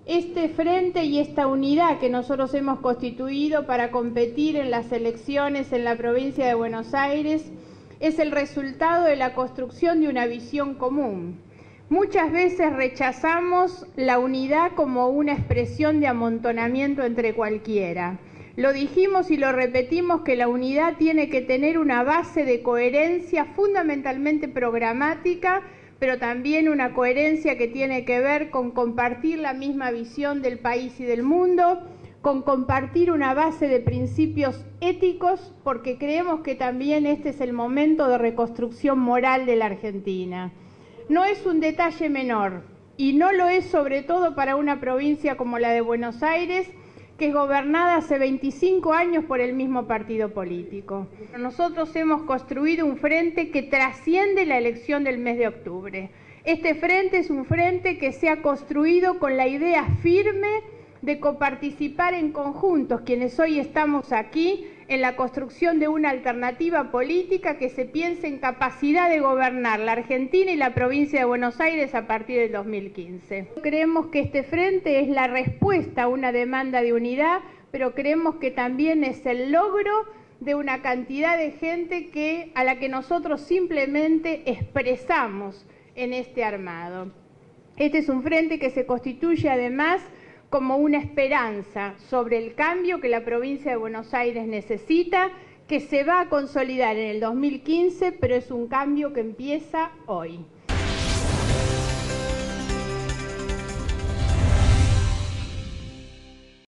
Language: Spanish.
Este frente y esta unidad que nosotros hemos constituido para competir en las elecciones en la provincia de Buenos Aires es el resultado de la construcción de una visión común. Muchas veces rechazamos la unidad como una expresión de amontonamiento entre cualquiera. Lo dijimos y lo repetimos que la unidad tiene que tener una base de coherencia fundamentalmente programática, pero también una coherencia que tiene que ver con compartir la misma visión del país y del mundo, con compartir una base de principios éticos, porque creemos que también este es el momento de reconstrucción moral de la Argentina. No es un detalle menor, y no lo es sobre todo para una provincia como la de Buenos Aires, que es gobernada hace 25 años por el mismo partido político. Nosotros hemos construido un frente que trasciende la elección del mes de octubre. Este frente es un frente que se ha construido con la idea firme de coparticipar en conjuntos, quienes hoy estamos aquí, en la construcción de una alternativa política que se piense en capacidad de gobernar la Argentina y la provincia de Buenos Aires a partir del 2015. Creemos que este frente es la respuesta a una demanda de unidad, pero creemos que también es el logro de una cantidad de gente a la que nosotros simplemente expresamos en este armado. Este es un frente que se constituye además como una esperanza sobre el cambio que la provincia de Buenos Aires necesita, que se va a consolidar en el 2015, pero es un cambio que empieza hoy.